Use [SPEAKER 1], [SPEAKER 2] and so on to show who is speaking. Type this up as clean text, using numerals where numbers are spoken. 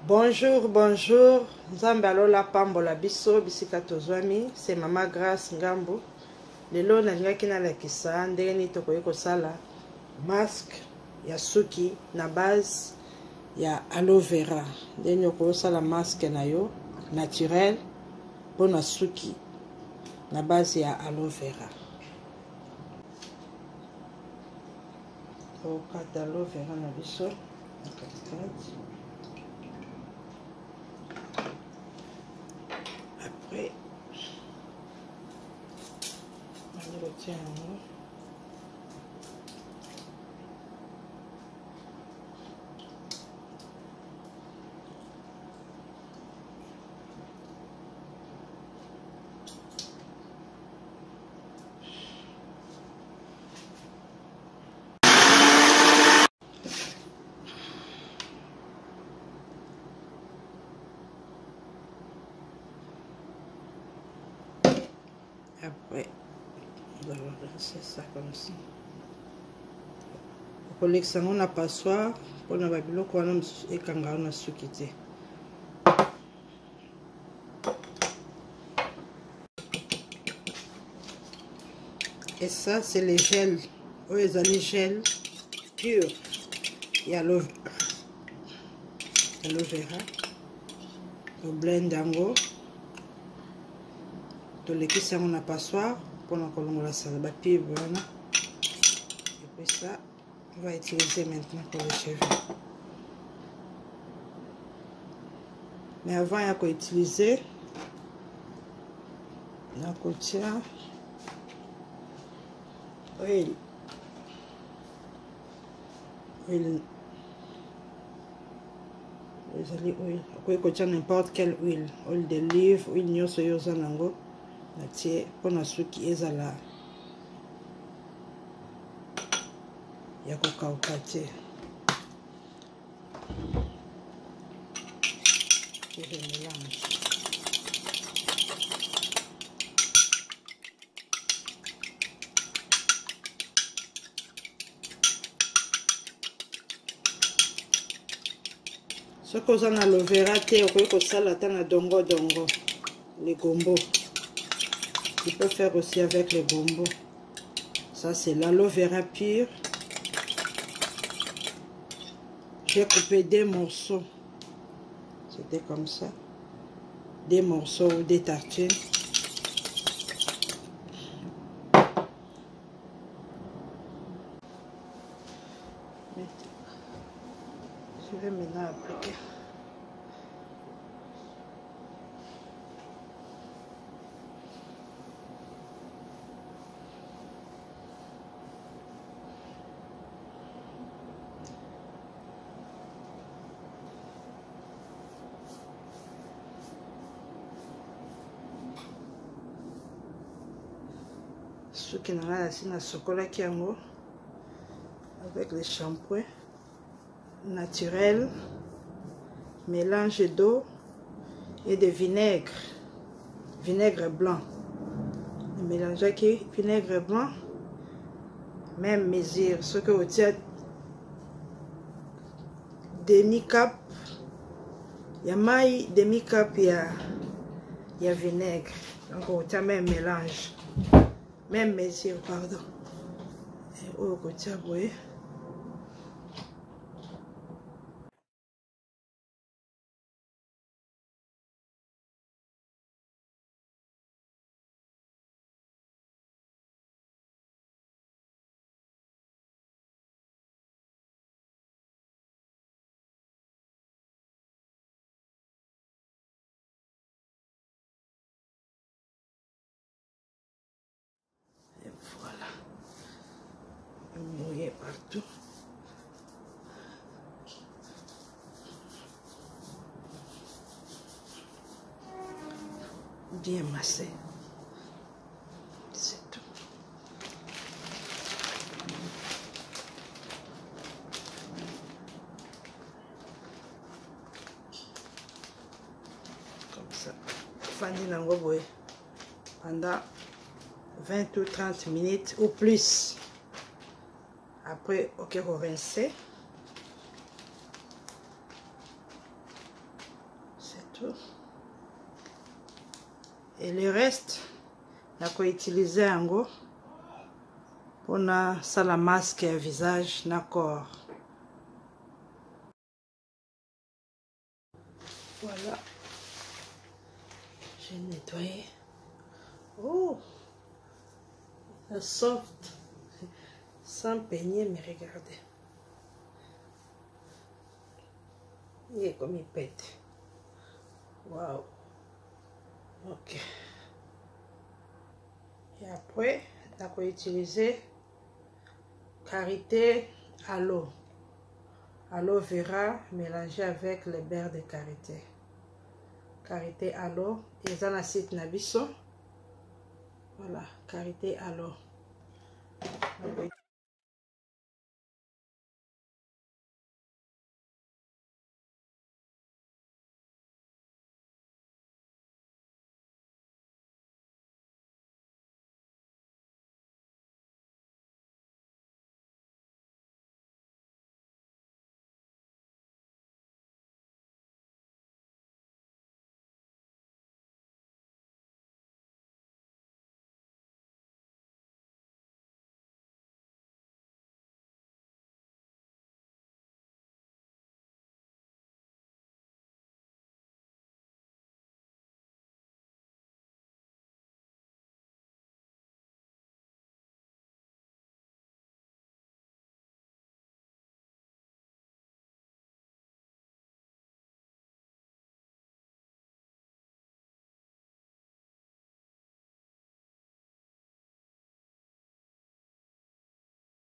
[SPEAKER 1] Bonjour, bonjour. Nzambe alola pambola biso bisika tozwami. C'est Mama Grace Ngambu. Lelo nalingaki nalakisa ndenge nini tokoki kosala masque ya suki na base ya aloe vera. Ndenge nini okosala masque na yo naturel mpona suki na base ya aloe vera. Okata aloe vera na biso na katikati. Après, on le retient en haut. Après, on va rincer ça comme ça. Pour l'examen, on a passoire. Pour la babilo, on a et kanga on a suki. Et ça, c'est les gels. Oui, les gels purs. Il y a l'aloe vera. Le blend d'ango. De l'équipe, on a passoire. Pour la colonne, ça va pied. Voilà. Et puis ça, on va utiliser maintenant pour les cheveux. Mais avant, il y a qu'à utiliser. Il y a qu'à tirer. Huile. Huile. Vous allez huile. Vous pouvez utiliser n'importe quelle huile. Huile d'olive, huile nyoso yoza nango. Natie pona suki ezala. Ya kokauka te. Je mélange. Ce que vous en aloe vera te, vous pouvez kosala ta na dongo dongo. Les gombo. Tu peux faire aussi avec les gombo. Ça c'est l'aloe vera pur. J'ai coupé des morceaux. C'était comme ça. Des morceaux ou des tartines. Je vais maintenant appliquer. Ce qui n'a pas la chocolat qui yango avec les shampoings naturels, mélange d'eau et de vinaigre blanc. Mélange avec vinaigre blanc, même mesure, ce que vous tirez demi-cup, il y a maille demi-cup, il y a vinaigre, donc vous tirez même mélange. Même mesure, pardon. Et au côté, vous voyez. Et voilà. Mouillé partout. Bien massé. C'est tout. Comme ça. Fanny Nangoboé. Pendant 20 ou 30 minutes ou plus. Après, ok, vous rincez. tout. Et le reste, on va utiliser pour la masque à visage, d'accord. Voilà. J'ai nettoyé. Oh, la soft. Sans peigner, mais regardez. Il est comme il pète. Waouh. Ok. Et après, on va utiliser karité à l'eau. Aloe vera mélangé avec le beurre de karité. Karité à l'eau. Et ça, l'acide nabiso. Voilà, karité à l'eau.